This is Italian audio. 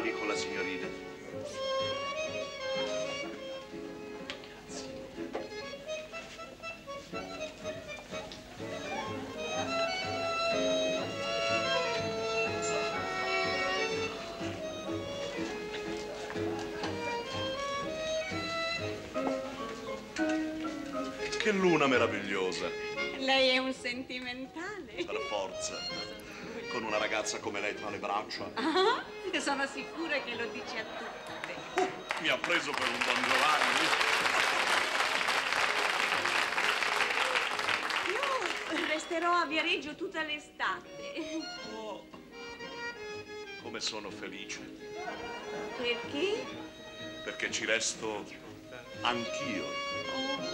salvi con la signorina. Che luna meravigliosa. Lei è un sentimentale. Per forza. Con una ragazza come lei tra le braccia. Ah, sono sicura che lo dice a tutte. Mi ha preso per un Don Giovanni. Io resterò a Viareggio tutta l'estate. Oh, come sono felice. Perché? Perché ci resto anch'io. Oh.